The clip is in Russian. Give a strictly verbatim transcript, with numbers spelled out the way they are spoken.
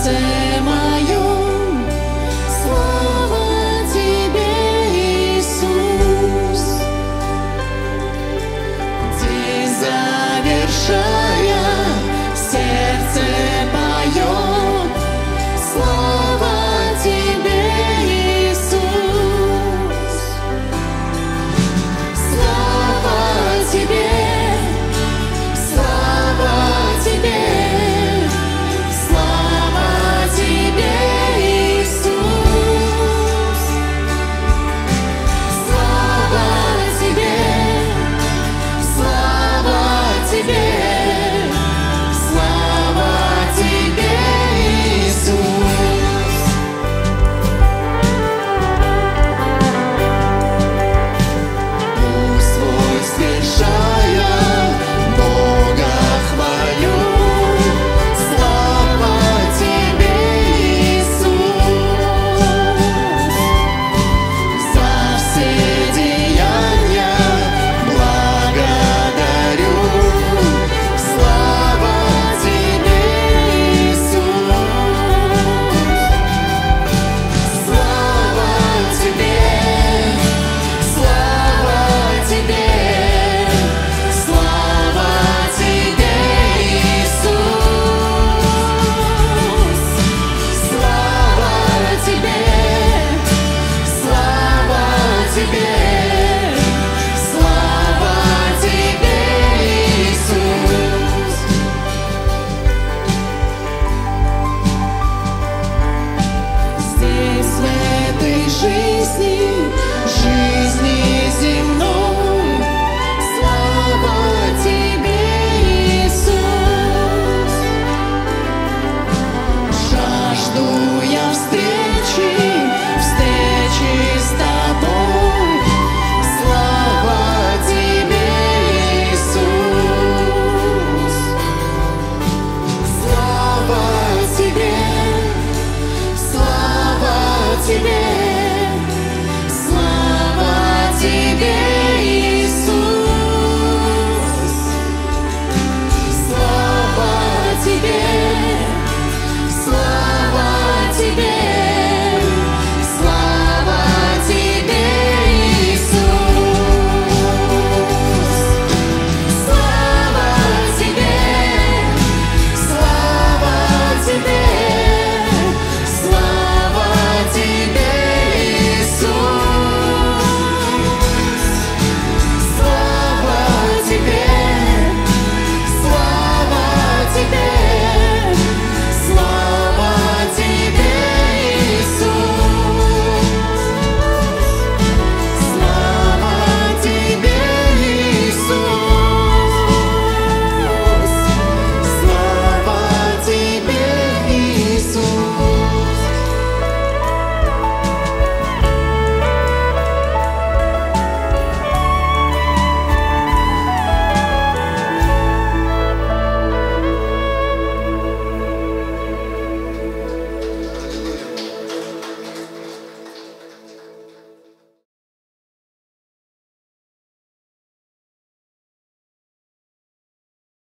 сердце моем. Слава Тебе, Иисус. День завершая, сердце поет. Слава Тебе, Иисус. Слава Тебе, слава Тебе, слава Тебе, Иисус. Слава Тебе, слава Тебе, слава Тебе, Иисус. Пусть свой свершая, Бога хвалю. Слава Тебе, Иисус. За все деяния благодарю. Слава Тебе, Иисус. Слава Тебе, слава Тебе, слава Тебе, Иисус. Слава Тебе, слава Тебе, слава Тебе, Иисус. Здесь, в этой жизни,